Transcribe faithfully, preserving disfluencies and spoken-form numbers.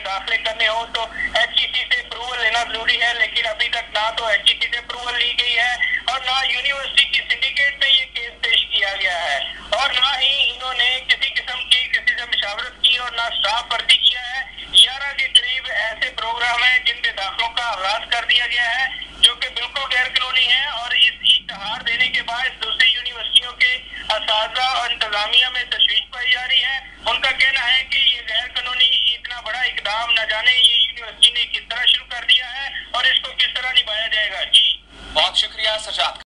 दाखिले करने हो तो एच ई सी से अप्रूवल लेना जरूरी है, लेकिन अभी तक ना तो एच ई सी से अप्रूवल ली गई है और ना यूनिवर्सिटी की सिंडिकेट में ये केस पेश किया गया है और ना ही इन्होंने किसी किस्म की किसी से मुशावरत की और ना स्टाफ भर्ती किया है। ग्यारह के करीब ऐसे प्रोग्राम है जिनके दाखिलों का आगाज कर दिया गया है जो कि बिल्कुल गैर कानूनी है और इस इश्तहार देने के बाद दूसरी यूनिवर्सिटियों के असातिज़ा और इंतजामिया में तशवीश पाई जा रही है। उनका कहना है कि ये गैर कानूनी इतना बड़ा इकदाम न जाने ये यूनिवर्सिटी ने किस तरह शुरू कर दिया है और इसको किस तरह निभाया जाएगा। जी बहुत शुक्रिया सजाद।